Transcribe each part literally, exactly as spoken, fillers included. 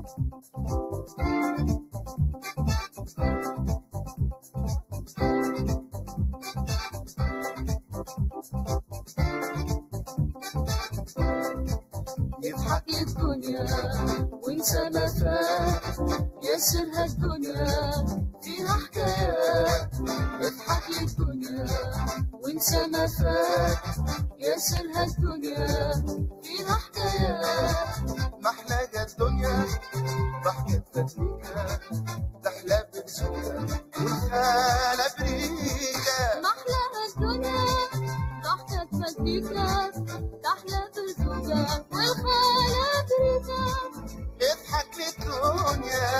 يضحك الدنيا وانسى ما فات، يسرها الدنيا فيها حكايات. يضحك الدنيا وانسى ما فات، يسرها الدنيا فيها حكايات. محلاها الدنيا ضحكة فتليكة، تحلى بنسوكة والخالة بريكة. محلاها الدنيا ضحكة فتليكة، تحلى بنسوكة والخالة بريكة. اضحك للدنيا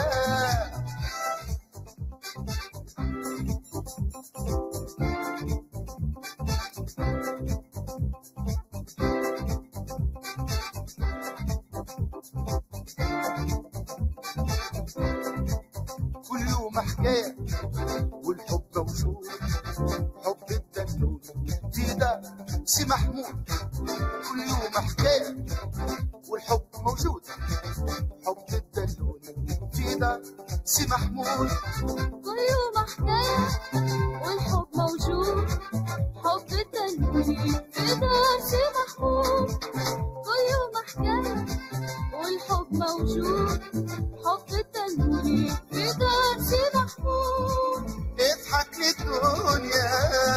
كل يوم حكاية والحب موجود. حب الدنون زيدة سي محمود، كل يوم حكاية والحب موجود. حب الدنون زيدة سي محمود، كل يوم حكاية والحب موجود. حب التنوير في دار سي محمود، كل يوم حكاية والحب موجود. حب التنوير في دار سي محمود. اضحك للدنيا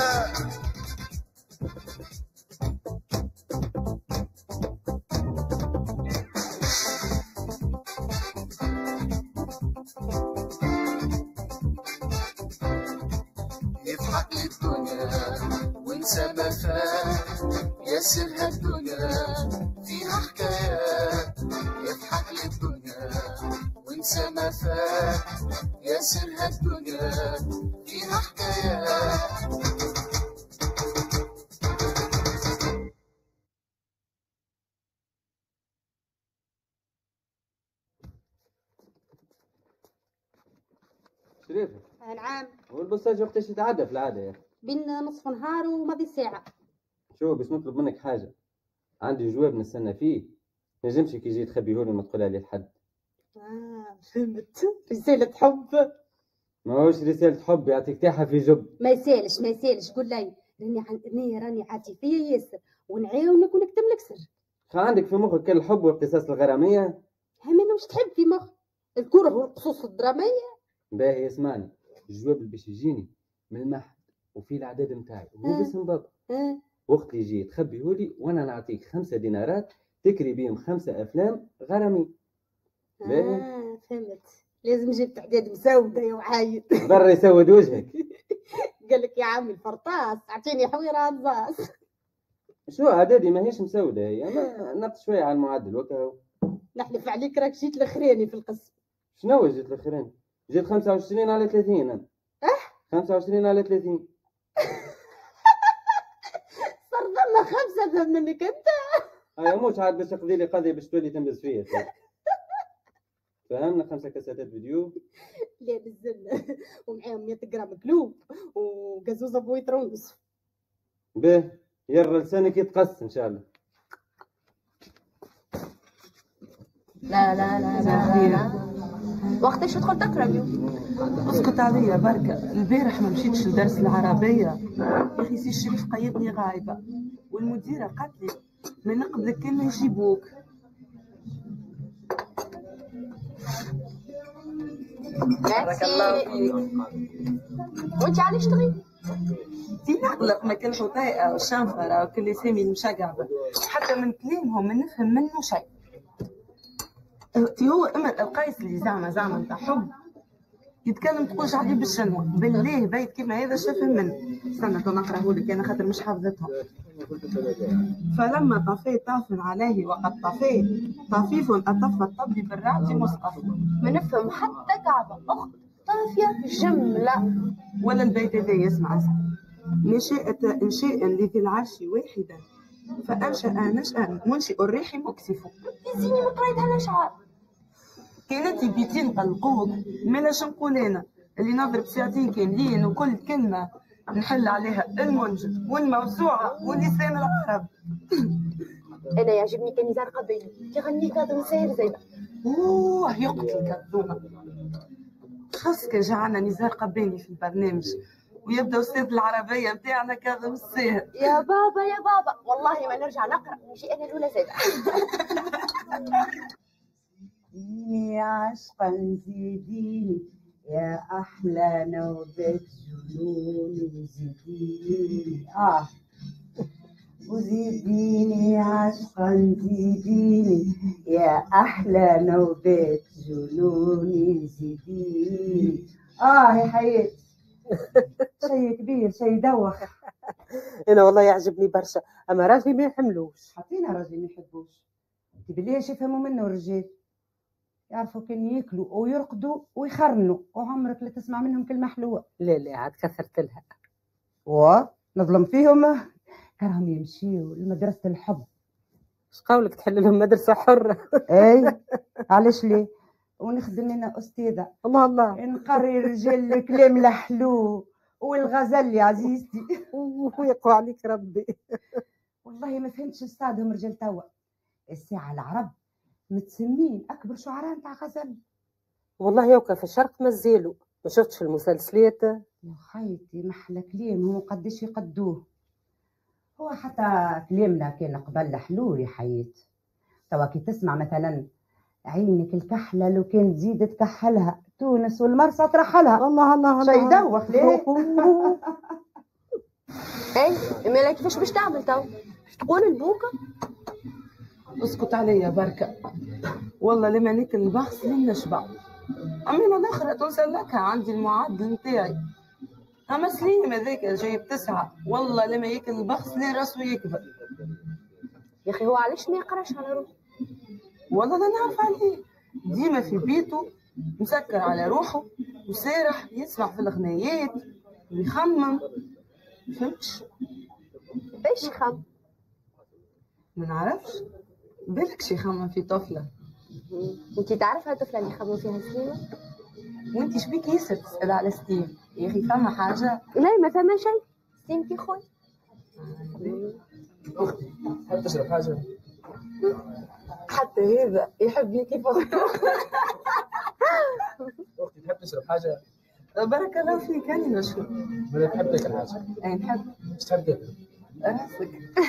يضحك للدنيا وانسى ما فات، يسرها الدنيا فيها حكايات. يضحك للدنيا وانسى ما فات، يسرها الدنيا فيها حكايات. شريفة، نعم. هو البوستاج وقتاش يتعدى في العادة يا أخي؟ بين نصف نهار وماضي ساعة. شو باش نطلب منك حاجة، عندي جواب نستنى فيه، نجمش كي يجي تخبيهولي وما تقولها لي لحد. آه فهمت، رسالة حب. ماهوش رسالة حب، يعطيك تاحة في جب. ما يسالش ما يسالش، قول لي راني راني راني عاطفية ياسر ونعاونك ونكتم لك سر. خا عندك في مخك كل الحب والقصص الغرامية؟ هم انا واش تحب في مخ الكره والقصص الدرامية. باهي اسمعني، الجواب اللي باش يجيني من المعهد وفي العداد نتاعي هو باسم بابا. اه وقت اللي يجي تخبيهولي وانا نعطيك خمسة دينارات تكري بيهم خمسة افلام غرامي. باهي اه فهمت، لازم نجيب تعداد مسودة يا وعايد. برا يسود وجهك. قال لك يا عمي الفرطاس اعطيني حويرة الباص. شو اعدادي ماهيش مسودة هي، اما نط شوية على المعدل وكا. نحلف عليك راك جيت الاخراني في القسم. شنو جيت الاخرين؟ جيت خمسة وعشرين على ثلاثين انا. اه خمسة وعشرين على ثلاثين. صار ثم خمسة منك انت. هيا موش عاد باش تقضي لي قضية باش تولي تنبز فيا. فهمنا خمسة كاسيتات فيديو. لا بالزلة ومعاهم مية جرام كلوب وقزوزة بويتر ونصف. به يرى لسانك يتقص ان شاء الله. لا لا لا لا لا وقتاش تدخل تقرا اليوم؟ اسكت عليا بركة، البارح ما مشيتش لدرس العربية يا اخي. سي الشريف قيدني غايبة والمديرة قالت لي ما نقبلك كان ما يجيبوك. بارك الله فيك. وانت علاش تغيب؟ تي نقلق ما كان حطيئة والشنفرة وكل اسامي المشقعبة، حتى من كلامهم ما نفهم منه شيء. تي هو امل القيس اللي زعما زعما نتاع حب يتكلم تقولش عليه بالشنوة، بالله بيت كيما هذا شافه منه. استنى تو نقراهولك انا خاطر مش حافظتهم. فلما طفيت طاف عليه وقد طفيت طفيف أطف الطبي بالرعد مصطفى. ما نفهم حتى كعبة أخت طافية جملة. ولا البيت هذا يسمع اسمع نشأت إنشاء لذي العرش واحدا فأنشأ نشأ منشئ الريح مكسف. يزيني ما قريتها الأشعار. كانت بيتين قلقوق مالاش نقول انا اللي نضرب ساعتين كاملين وكل كلمه نحل عليها المنجد والموسوعه واللسان العرب. أنا يعجبني كان نزار قبيل تغني كادر ساهر زينة. اوه يقتلك الذومة. خاصك جعلنا نزار قباني في البرنامج ويبدا استاذ العربيه بتاعنا كاظم الساهر. يا بابا يا بابا والله ما نرجع نقرا نجي انا الاولى زايده. زيديني عشقا زيديني يا احلى نوبة جنوني زيديني اه وزيديني عشقا زيديني يا احلى نوبة جنوني زيديني اه يا حياتي. شيء كبير شيء يدوخ. انا والله يعجبني برشا اما راجلي ما يحملوش. حطينا راجلي ما يحبوش بالليش يفهموا منه الرجال يعرفوا كان ياكلوا ويرقدوا ويخرنوا وعمرك لا تسمع منهم كلمه حلوه. لا لا عاد كثرت لها ونظلم فيهم كرهم يمشيوا لمدرسه الحب. اش قولك تحل لهم مدرسه حره؟ اي علاش ليه ونخدم انا استاذه الله الله نقري الرجال الكلام الحلو والغزل يا عزيزتي. ويقوى عليك ربي. والله ما فهمتش نستعدهم رجال توا الساعه العرب متسمين اكبر شعراء نتاع غزل. والله يوكا في الشرق مازالوا ما شفتش المسلسلات يا خيتي محلى كلامهم وقداش يقدوه. هو حتى كلامنا كان قبل حلو يا حيات. توا كي تسمع مثلا عينك الكحله لو كان تزيد تكحلها تونس والمرسى ترحلها. الله الله شي يدوخ ليه. اي مالك كيفاش باش تعمل تو؟ باش تقول البوكه؟ اسكت عليا بركه والله لما ناكل البخس لين نشبع. أمينة الأخرى توصل لك عندي المعدل نتاعي. أما سليم هذاك جايب تسعة والله لما ياكل البخس لين راسه يكبر. يا أخي هو علاش ما يقراش على روحه؟ والله لا نعرف عليه ديما في بيته مسكر على روحه وسارح يسمع في الغنايات ويخمم. فهمتش؟ باش يخمم؟ ما نعرفش بالكش يخمم في طفلة. انتي تعرفها الطفله اللي يخمموا فيها سليمه؟ وانتي شبيك ياسر تسال على ستيم يا اخي فما حاجه؟ لا ما فما شيء ستيم كي خويا. اختي تحب تشرب حاجه؟ حتى هذا يحبني كيف اختي. اختي تحب تشرب حاجه؟ بارك الله فيك هاني نشرب. ولا تحب تاكل حاجه؟ اي نحب. ايش تحب تاكل؟ راسك.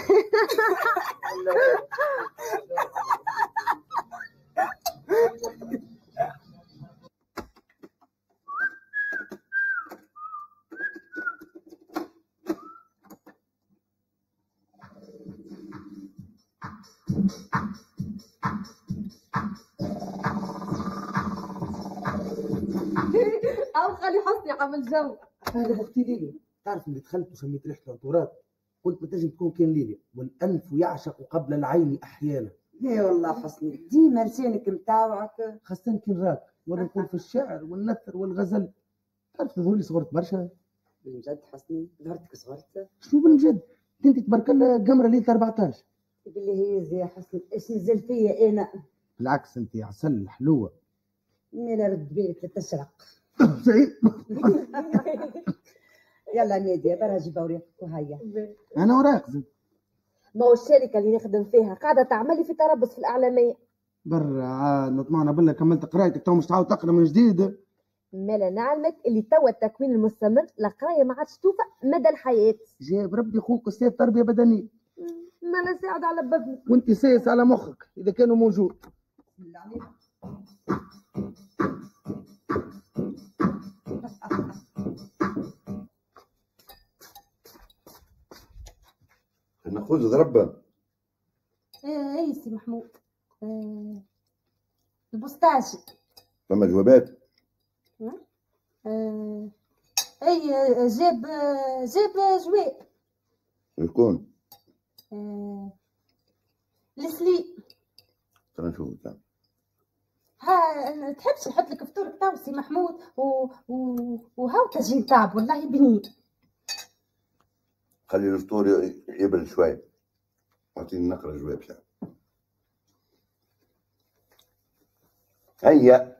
او خلي حسني عمل جو. هذا اختي ليليا. تعرف اللي دخلت وشميت ريحه العطورات قلت ما تنجم تكون كان ليليا. والانف يعشق قبل العين احيانا. اي والله حسني ديما لسانك متاوعك خاصة كي نراك وانا نقول في الشعر والنثر والغزل. تعرف تظهر لي صغرت برشا. بالجد حسني ظهرتك صغرت؟ شو بالجد؟ انت تبارك الله قمره ليله أربعطاش. بالله هي زي حسني ايش نزل فيا انا؟ بالعكس انت عسل حلوه. مالا رد بالك لتشرق. سعيد. يلا ناديه برا جيب اوريك وهيا. انا وراك زين. ما هو الشركه اللي نخدم فيها قاعده تعمل لي في تربص في الاعلاميه. برا عاد نطمعنا بالله كملت قرايتك تو مش تعاود تقرا من جديد. مالا نعلمك اللي توا التكوين المستمر القرايه ما عادش توفى مدى الحياه. جاب ربي خوك استاذ تربيه بدنيه. ما انا ساعد على بابني. وانت سايس على مخك اذا كانوا موجود. ناخذ ضربه. ايه اي سي محمود. آه. البوستاج. فما جوابات؟ آه. اي جاب جاب جواب. شكون؟ آه. السلي. ترى نشوف تاع. ها تحبش نحط لك فطورك تاع سي محمود و... و... وهاو تجي تعب والله بنين. خلي الفطور يبرد شوي. اعطيني نقرا الجواب تاعي. هيا.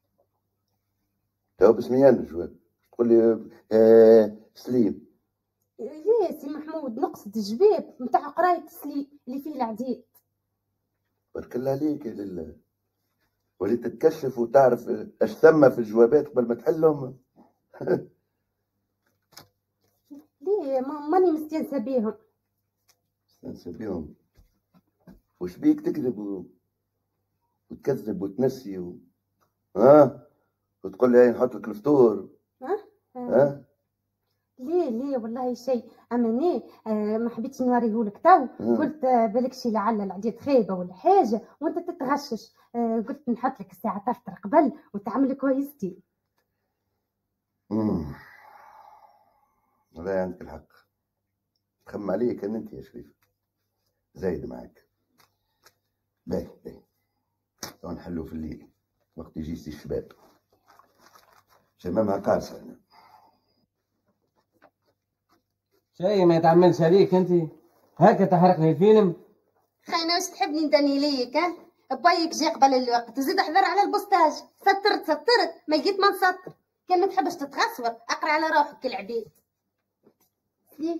تو بسميان الجواب. تقول لي آه سليم. ليه سي محمود؟ نقصد جباب نتاع قرايه السلي اللي فيه العديد. بارك الله عليك يا لله، وليت تتكشف وتعرف اش ثم في الجوابات قبل ما تحلهم. ليه ما- ماني مستانسه بيهم. مستانسه بيهم؟ وش بيك تكذب و... وتكذب وتنسي و... ها وتقول لي هاي نحط لك الفطور؟ ها؟ ها؟ ليه ليه والله شيء، اما انا آه ما حبيتش نوريهولك تو. قلت آه بالك شي لعل العديد خايبه ولا حاجه وانت تتغشش. آه قلت نحط لك الساعه تفطر قبل وتعمل كويستي. امم والله عندك الحق، تخم عليك ان انت يا شريف زايد معاك. باهي باهي تو نحلو في الليل وقت يجي سي الشباب شمامها قارصه. انا شيء ما يتعملش عليك انت هكا تحرق لي الفيلم. خاينه واش تحبني ندني ليك؟ ها بايك جا قبل الوقت وزيد احضر على البوستاج. سطرت سطرت ما لقيت ما نسطر. كان ما تحبش تتغسور اقرا على روحك العبيد. سليم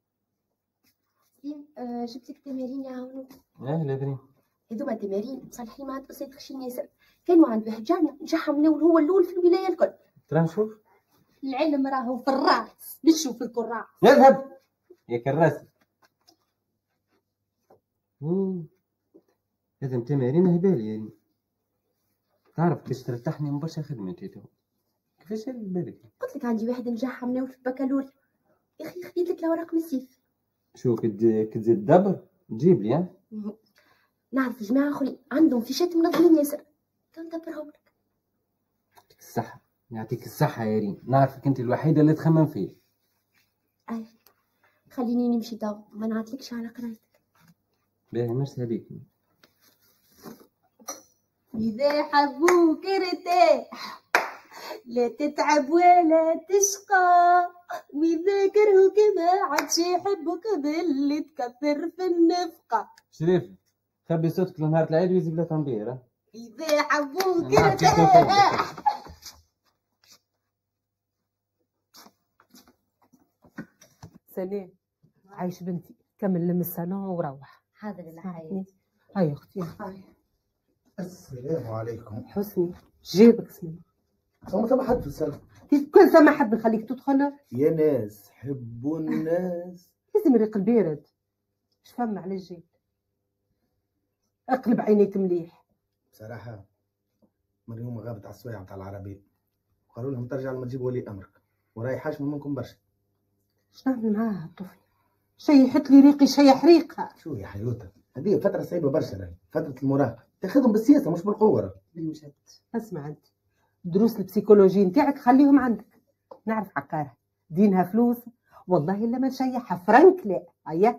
سليم آه جبت لك تمارين يعاونوك. اه لا دري هذوما تمارين مصلحين مع أستاذ خشين ياسر، كانوا عند بهجانا نجحها مناول هو الاول في الولايه الكل. ترى نشوف العلم راهو في الراس نشوف الكراس. اذهب يا كراسي. هذا تمارين هبالي يعني. تعرف كيفاش ترتاحني من برشا خدمتي تو. كيفاش بالك؟ قلت لك عندي واحد نجحها مناول في البكالوريا. يا اخي خديت لك الاوراق من السيف. شو كد كتزيد الدبر تجيب لي ها؟ نعرف جماعه اخرين عندهم فيشات منظمين ياسر تندبرهم لك. يعطيك الصحة يعطيك الصحة يا ريم، نعرفك انت الوحيدة اللي تخمم فيه. اي خليني نمشي تو ما نعطلكش على قرايتك. باهي ميرسي عليك. إذا حبوك ارتاح لا تتعب ولا تشقى، وإذا كرهوك ما عادش يحبوك باللي تكثر في النفقة. شريف خبي صوتك لنهار العيد ويزي بلا تنبير. إذا حبوك ارتاح. سلام عايش بنتي كمل لم الصالون وروح. حاضر يا حياتي. هاي اختي. السلام عليكم. حسني جيبك سلام. ما ثم حد في السلام. كل سما حد نخليك تدخل يا ناس حبوا الناس. لازم ريق البارد. اش فهم على الجيب؟ اقلب عينيك مليح. بصراحة مريم غابت على السوايع نتاع العربية وقالوا لهم ترجع لما تجيب ولي أمرك وراي حاشم منكم برشا. اش نعمل معاها الطفل؟ شيحت لي ريقي شيح ريقها. شو يا حيوتة هذه فترة صعيبة برشا راهي فترة المراهقة تاخذهم بالسياسة مش بالقوة. بالمجد اسمع انت دروس البسيكولوجي نتاعك خليهم عندك. نعرف عقارها دينها فلوس والله الا ما نشيحها فرنك لا. هيا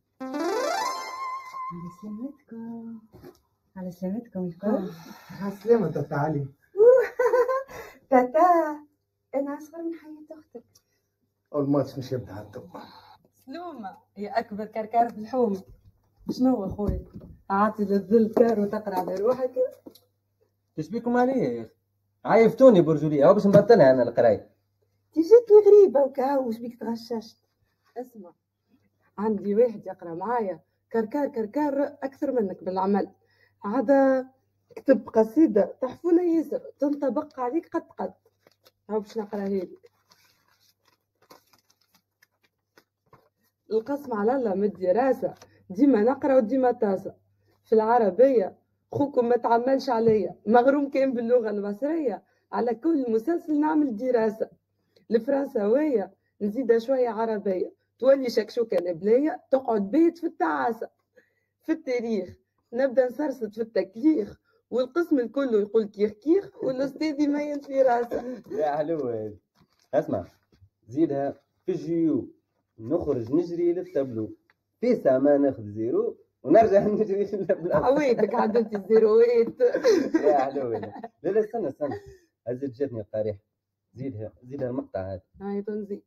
على سلامتكم على سلامتكم الكل. على السلامة تاتا علي. تاتا انا اصغر من حياة اختك. أول ماتش مش يبدا هاتو. سلومة هي اكبر كركار في الحومة. شنو اخويا عاطي للظل كار وتقرا على روحك. ايش بيكم عليه يا اخي؟ عايفتوني برجوليه هو باش نبطلها انا القرايه. تي جيتني غريبة وكا واش بيك تغششت. اسمع عندي واحد يقرا معايا كركار كركار اكثر منك بالعمل. عاد كتب قصيدة تحفونة ياسر تنطبق عليك قد قد. هاو باش نقراها لك. القسم على الله من الدراسة ديما نقرا وديما تاسع. في العربية خوكم ما تعملش عليا مغروم كان باللغة المصرية على كل مسلسل نعمل دراسة. الفرنساوية نزيدها شوية عربية تولي شكشوكة نبلية تقعد بيت في التعاسة. في التاريخ نبدأ نسرسد في التكليخ والقسم الكل يقول كيخ كيخ والأستاذ يميل في راسه. يا حلوة اسمع زيدها في الجيو نخرج نجري للتابلو في ساعة ما ناخذ زيرو ونرجع نجري للبلاصة. عويدك عدلتي الزيروات. يا حلوة لا لا استنى استنى هزت جاتني القريحة. زيدها زيدها المقطع هذا. هاي تنزيد.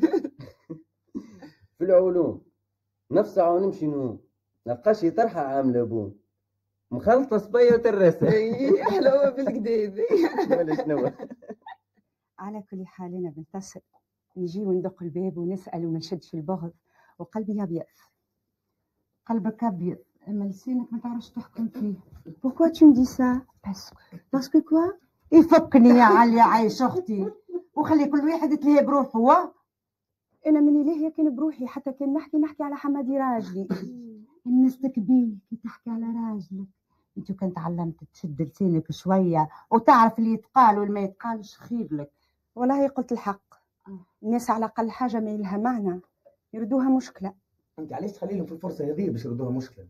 في العلوم نفسع ونمشي نوم نلقاشي طرحة عاملة بوم مخلطة صبية وترسة. اي حلوة بالكدا. ولا شنو. على كل حال انا بنتصل نجي وندق الباب ونسأل وما نشدش البغض وقلبي أبيض. قلبك أبيض أما لسانك ما تعرفش تحكم فيه. Pourquoi tu me dis ça؟ Parce que parce que quoi؟ يفكني يا علي عايش أختي وخلي كل واحد يتلهي بروحه. هو أنا من إلهي كان بروحي حتى كان نحكي نحكي على حمادي راجلي. الناس تكبير كي تحكي على راجلك. انت كنت تعلمت تشد لسانك شويه وتعرف اللي يتقال والما يتقالش خير لك. والله قلت الحق. الناس على اقل حاجه ما لها معنى يردوها مشكله. انت علاش تخلي لهم في الفرصه هذه باش يردوها مشكله؟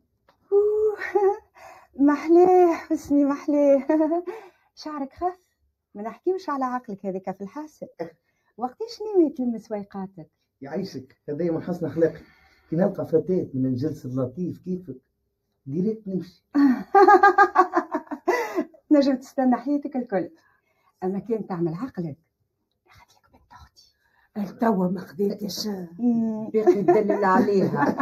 محليه حسني محليه. شعرك خف ما نحكيوش على عقلك هذاك في الحاسب. وقتاش ناوي تلمس ويقاتك؟ يعيشك هذايا من حسن اخلاقك. كي نلقى فتاه من الجنس اللطيف كيفك ديريكت نمشي. نجم تستنى حياتك الكل. اما كان تعمل عقلك ناخذ لك بنت اختي. توا ما خديتش باقي تدلل عليها.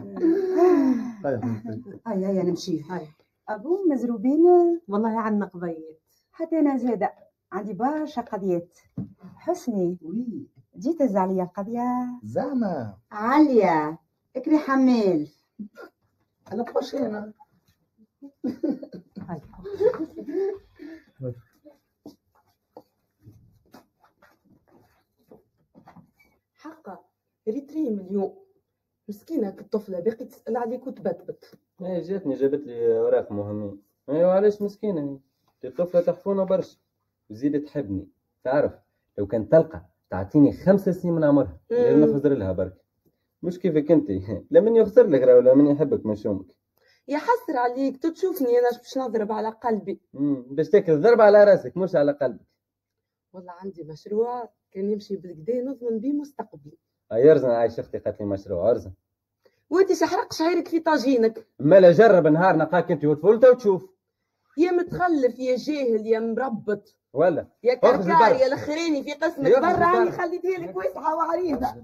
هيا هيا نمشي. هيا ابو مزروبين. والله عندنا قضيات. حتى انا زاده عندي برشا قضيات. حسني وي جيت الزعلية القضية زعما عليا اكري حمال. انا بخش انا. حقا ريتري مليون مسكينة الطفلة باقي تسأل عليك وتبتبت. ايه جاتني جابت لي اوراق مهمين. ايوا علاش مسكينة هي؟ الطفلة تحفونة برشا وزيد تحبني. تعرف لو كان تلقى تعطيني خمسة سنين من عمرها اللي نخزر لها برك. مش كيفك انت لا من يخسر لك راه ولا من يحبك من شومك. يا حسر عليك تشوفني انا باش نضرب على قلبي. امم باش تاكل ضرب على راسك مش على قلبك. والله عندي مشروع كان يمشي بالكدا نضمن بيه مستقبلي. هيا ارزن عايش اختي قالت لي مشروع ارزن. وانت شحرق شعيرك في طاجينك. مالا جرب نهار نلقاك انت وطفولته وتشوف. يا متخلف يا جاهل يا مربط ولا يا كركار يا الاخراني في قسمك برا راني خليتها لك واسعه وعريضه.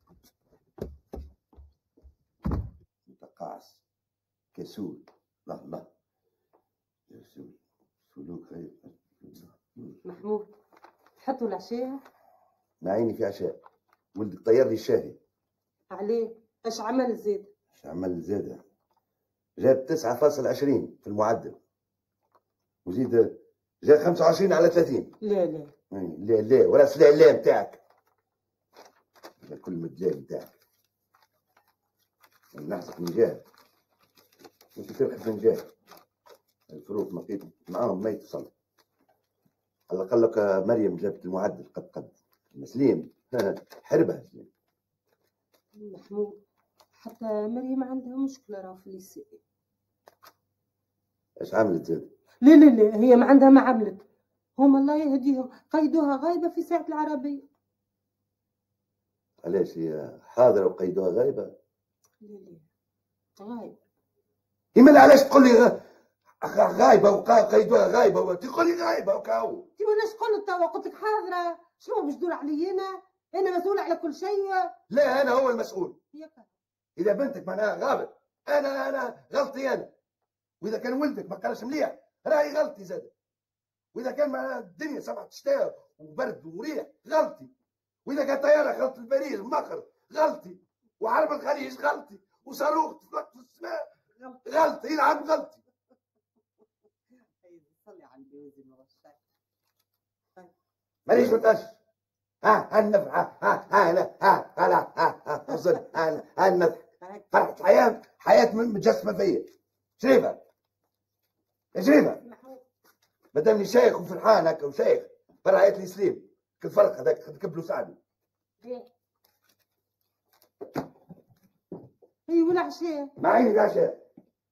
متقاعس كسول. لا لا كسول سلوك خير. محمود حطوا العشاء. ما عيني في عشاء. ولدك طير لي الشاهي. عليه اش عمل زاد؟ اش عمل زاد؟ جاب تسعة فاصلة عشرين في المعدل وزيد جاب خمسة وعشرين على ثلاثين. لا لا لا لا ولا سلا لا نتاعك. كل مدلال نتاعك نحسك من جهه انت تربح من جهه. الفروق ما لقيت معاهم ما يتصل. على الاقل لك مريم جابت المعدل قد قد. مسليم حربها سليم. محمود حتى مريم عندها مشكله راه في الليسي. ايش عملت زاد؟ لا لا لا هي ما عندها ما عملت. هم الله يهديهم قيدوها غايبه في ساعه العربيه. علاش هي حاضره وقيدوها غايبه؟ لا لا غايبه. يمل علاش تقول لي غايبه وقيدوها غايبه وتقول لي غايبه وكاو؟ انت واش قلت توا؟ قلت لك حاضره. شنو باش تدور علي انا؟ انا مسؤول على كل شيء. لا انا هو المسؤول. اذا بنتك معناها غابت انا انا غلطي انا. واذا كان ولدك ما قالش مليح راهي غلطي زاد. واذا كان معناها الدنيا سبعة شتاء وبرد وريح غلطي. واذا كان طياره غلط البريد مخر غلطي. وحرب الخليج غلطي. وصاروخ تفلق في السماء غلطي. نعم غلطي. صلي على النبي مانيش متأشر. ها هالنفع ها ها ها لا ها ها لا ها ها حزن ها هالنفع فرحة الحياة حياة متجسمة فيا. شريفة يا شريفة مادامني شيخ وفرحان هكا وشيخ برا عيط لي سليم كل فرق هذاك تكبلوا سعدي. اي والعشاء ما عيني العشاء.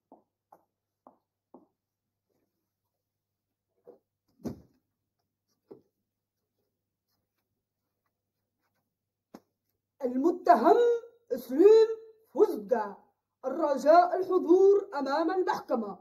المتهم سليم فزدة الرجاء الحضور أمام المحكمة.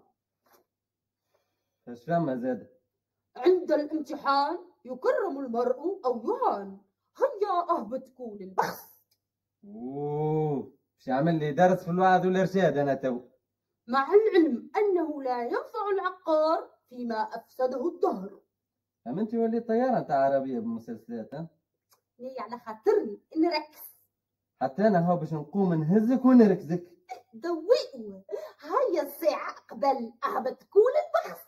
ايش فما زاد؟ عند الامتحان يكرم المرء أو يهان. هيا أهبط كون البحث. اوه باش يعمل لي درس في الوعظ والارشاد انا تو. مع العلم أنه لا ينفع العقار فيما أفسده الدهر. أما أنت وليت طيارة تاع عربية بالمسلسلات ها؟ هي على خاطرني نركز. حتى انا هو باش نقوم نهزك ونركزك. ضوئوا هيا الساعة قبل أهبط كل البخس.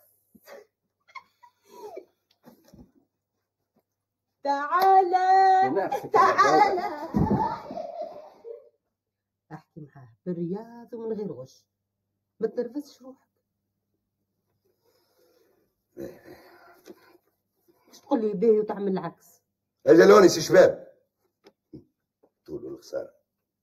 تعالى تعالى. احكي معاه بالرياض ومن غير غش، ما تنرفزش روحك. مش تقول لي باهي وتعمل العكس. اجلوني سي شباب، طول الخساره.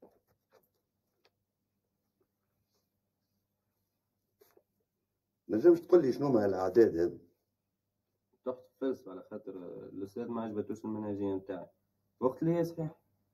نجمش تقول لي شنو هما الاعداد هذو؟ تحت فلسفة على خاطر الاستاذ ما عجبتوش المنهجيه نتاعي وقت اللي هي صحيح.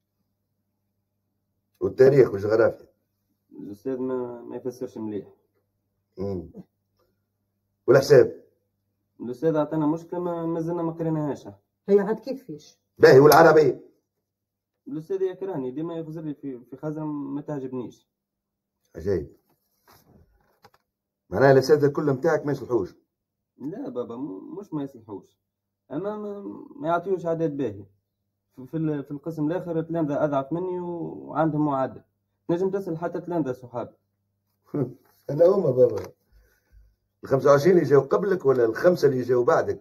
والتاريخ والجغرافيا الاستاذ ما ما يفسرش مليح. امم والحساب الاستاذ عطانا مشكله ما ما زلنا ما قريناهاش. هي عاد كيفاش؟ باهي والعربيه؟ الاستاذ يكرهني ديما يخزر لي في في خزره ما تعجبنيش. عجيب. معناها الاساتذه كلهم نتاعك ما يصلحوش؟ لا بابا مش ما يصلحوش، اما ما, ما يعطيوش عدد باهي. في, في, في القسم الاخر تلامذه اضعف مني وعندهم معدل، نجم تسال حتى تلامذه صحابي. انا هما بابا ال خمسة وعشرين اللي جاوا قبلك ولا الخمسه اللي جاوا بعدك؟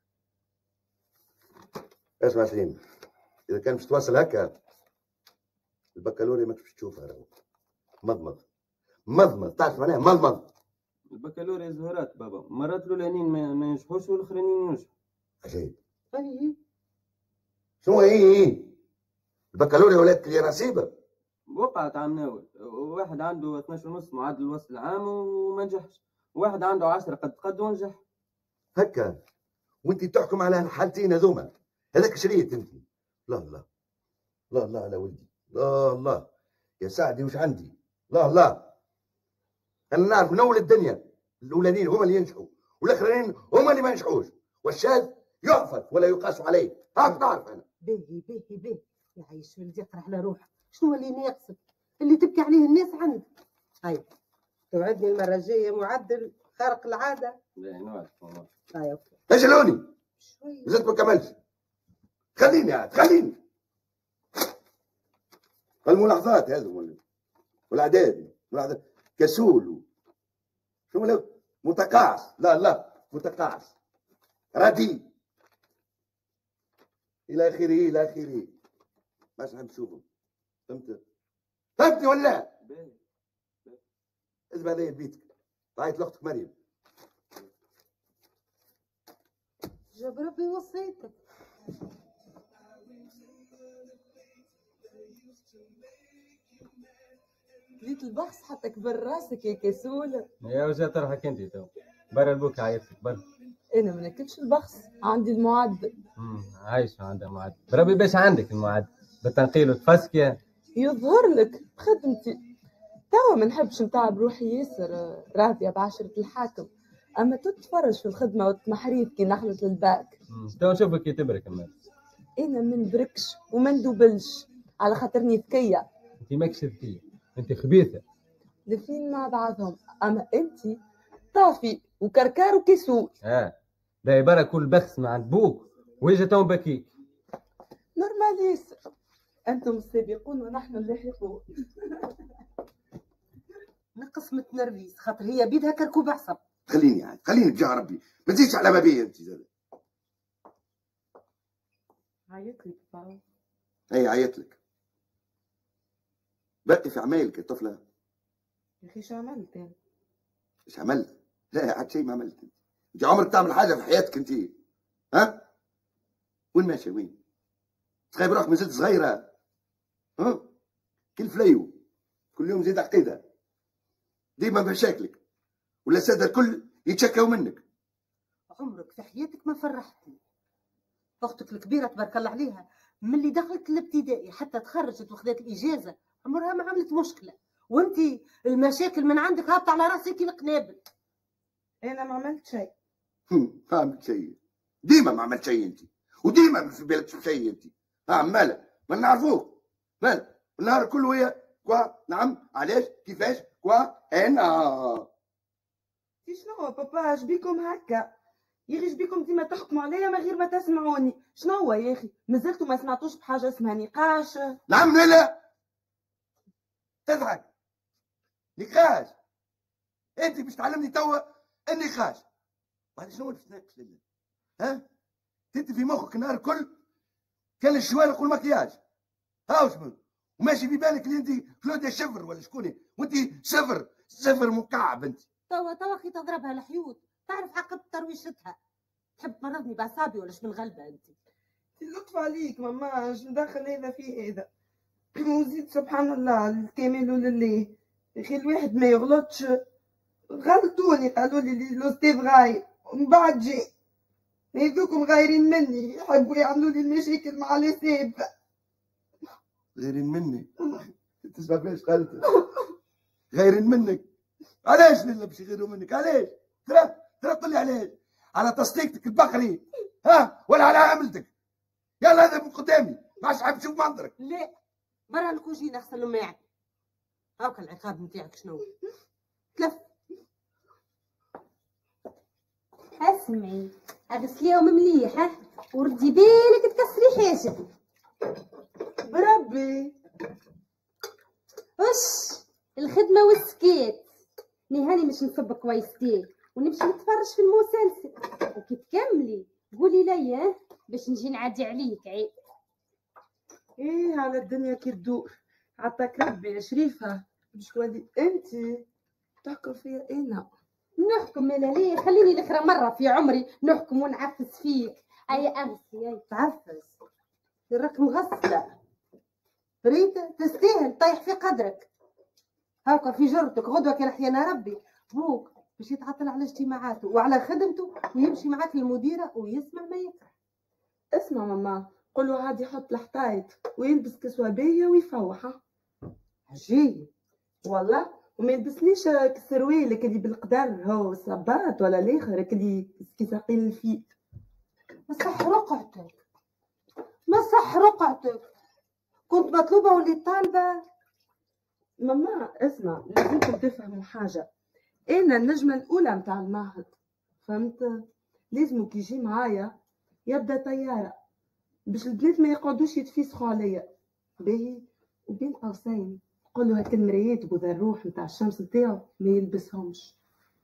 اسمع سليم، اذا كان باش تواصل هكا البكالوريا ما باش تشوفها. راهو مضمض مضمض، تعرف معناها مضمض؟ البكالوريا زهرات بابا، مرات الاولانيين ما, ما ينجحوش والاخرانيين ينجحوا. عجيب. اي شنو اي اي؟ البكالوريا ولات لي نصيبه. وقعت عام ناول، واحد عنده اثناش ونص معدل الوسط العام وما نجحش، واحد عنده عشرة قد قد ونجح. هكا وانت تحكم على الحالتين هذوما؟ هذاك شريت انت؟ لا لا لا لا لا ولدي، لا لا يا سعدي وش عندي؟ لا لا انا نعرف من اول الدنيا الاولانيين هما اللي ينجحوا والاخرين هما اللي ما ينجحوش، والشاذ يعفر ولا يقاس عليه. هاك نعرف انا. باهي باهي باهي يعيش ولدي، اقرح على روحك. شنو اللي ناقصك اللي تبكي عليه الناس عندك؟ هاي توعدني المره الجايه معدل خارق العاده. لا نعرف والله. هاي اوكي. اجلوني زدت ما كملتش، خليني عاد خليني. الملاحظات هذو والاعداد والأعداد. كسول شنو لو متقاعس؟ لا لا متقاعس رديء الى اخره الى اخره. باش نحب نشوفهم. فهمت؟ فهمتني ولا؟ اذهب هذايا لبيتك، عيط لاختك مريم. جاب ربي وصيتك. كليت البحث حتى كبر راسك يا كسولة. يا وجهة طرحك انت تو برا البوك عيطتك برا. انا ما ناكلش البخس، عندي المعدل. امم عايش عندها معدل، بربي باش عندك المعدل بالتنقيل وتفسكي. يظهر لك بخدمتي توا ما نحبش نتعب روحي ياسر، راضيه بعشرة الحاكم، اما تتفرج في الخدمه وتمحريف كي نخلص الباك. تو نشوفك كي تبرك اما انا ما نبركش وما ندوبلش على خاطرني ذكيه. انت ماكش ذكيه، انت خبيثه. الاثنين مع بعضهم، اما انت طافي وكركار وكسول. اه باهي برا كل بخس مع بوك ويجا تو بكيك. نورمال ياسر، انتم السابقون ونحن اللاحقون. نقص متنرفيز خاطر هي بيدها كركوب عصب. خليني عاد خليني بجاه ربي، ما تزيدش على ما بيا انت زاد. عيط لك بابا. اي عيط لك. بقي في عمايلك يا طفله. يا اخي شو عملت انا؟ ايش عملت؟ لا عاد شيء ما عملت. انت عمرك تعمل حاجه في حياتك انت؟ ها؟ وين ماشي وين؟ تخيب روحك ما زلت صغيره. ها؟ كل فليو كل يوم زيد عقيده، ديما مشاكلك والاساتذه الكل يتشكوا منك. عمرك في حياتك ما فرحتني. اختك الكبيره تبارك الله عليها من اللي دخلت الابتدائي حتى تخرجت وخذت الاجازه عمرها ما عملت مشكله، وانت المشاكل من عندك هابطه على راسك القنابل. انا ما عملت شيء. ما عملت شيء، ديما ما عملت شيء انت، وديما في بالك شيء انت. ها مالك؟ ما نعرفوك مالك؟ النهار كله هي كوا نعم علاش كيفاش كوا انا. شنو بابا اش بيكم هكا؟ يا اخي بيكم ديما تحكموا عليا من غير ما تسمعوني. شنو هو يا اخي؟ مازلتوا ما سمعتوش بحاجه اسمها نقاش؟ نعم لا تضحك نقاش. انت باش تعلمني توا النقاش. بعد شنو اللي تناقش لله؟ ها؟ انت في مخك النهار الكل كان الشوارق والمكياج. هاو شنو؟ وماشي في بالك اللي انت كلوديا شفر ولا شكون؟ وانت صفر صفر مكعب انت. توا توا اخي تضربها الحيوط، تعرف عقب ترويشتها. تحب تمرضني باعصابي ولا من غلبه انت؟ لطف عليك ماما، اش ندخل هذا في هذا؟ وزيد سبحان الله الكامل لله. يا اخي الواحد ما يغلطش. غلطوني قالوا لي الاستاذ غاير ومن بعد جاي. هذوكم غايرين مني، يحبوا يعملوا لي المشاكل مع الاساتذه. غيرين مني؟ تسمع فيش قالت؟ غيرين منك؟ علاش لله باش يغيروا منك؟ علاش؟ ترى ترى قل لي علاش؟ على تصديقتك البقري ها ولا على عملتك؟ يلا هذا من قدامي ما عادش حاب نشوف منظرك. لا برا الكوجين اغسل معي. هاكا العقاب نتاعك شنو؟ تلف. اسمعي اغسليهم مليح ها وردي بالك تكسري حاجه. بربي وش الخدمه والسكيت. نهاني مش نصب كويستين ونمشي نتفرج في المسلسل وكي تكملي قولي لي ها باش نجي نعدي عليك. عيب ايه على الدنيا كي تدور. عطاك ربي يا شريفه باش تولي انت تحكم فيا انا. نحكم لا ليه؟ خليني الاخرى مره في عمري نحكم ونعفس فيك. اي امسي اي تعفس راك مغسله. ريتا تستاهل طيح في قدرك. هاكا في جرتك غدوه كان احيانا ربي بوك باش يتعطل على اجتماعاته وعلى خدمته ويمشي معاك للمديره ويسمع ما يكره. اسمع ماما قولوا عادي يحط الحطايط ويلبس كسوه باهيه ويفوح. عجيب والله. وما يلبسليش كسرويلك اللي بالقدر هو صباط ولا الاخر اللي كي ساقين الفيل. مسح رقعتك مسح رقعتك. كنت مطلوبه وليت طالبه. ماما اسمع لازمكم تفهموا حاجه. انا النجمه الاولى متاع المعهد فهمت. لازم كي يجي معايا يبدا طياره باش البنات ما يقعدوش يتفيسخوا عليا. باهي وبين قوسين قولوا هاك المرايات بوذا الروح نتاع الشمس نتاعو ما يلبسهمش.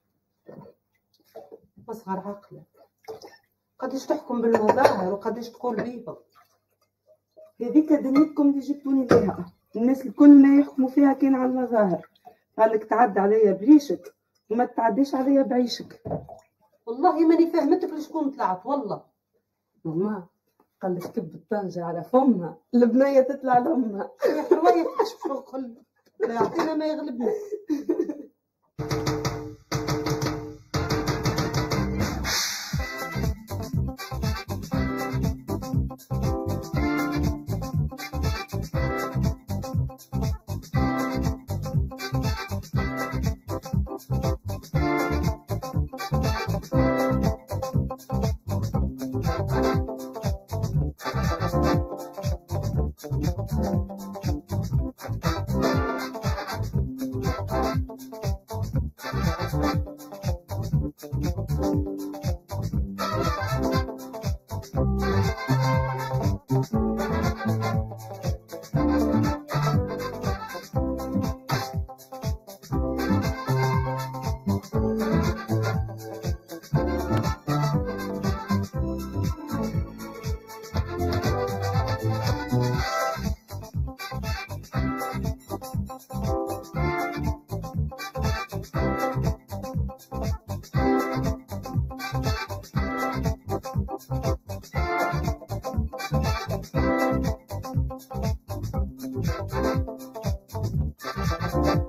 اصغر عقلك. قداش تحكم بالمظاهر وقداش تقول بيهم. هذيك دنيتكم اللي جبتوني ليها. الناس الكل ما يحكموا فيها كان على المظاهر. قالك تعدى عليا بريشك وما تعديش عليا بعيشك. والله ماني فهمتك لشكون طلعت والله. ماما قالك كب الطنجة على فمها البنية تطلع لأمها. يا حرواية تكشف القلب لا يعطينا ما يغلبنا. Thank you.